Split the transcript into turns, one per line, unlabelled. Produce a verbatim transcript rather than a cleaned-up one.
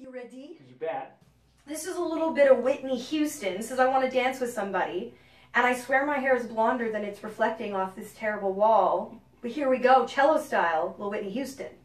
you ready?
You bet.
This is a little bit of Whitney Houston. Says I want to dance with somebody, and I swear my hair is blonder than it's reflecting off this terrible wall. But here we go, cello style, little Whitney Houston.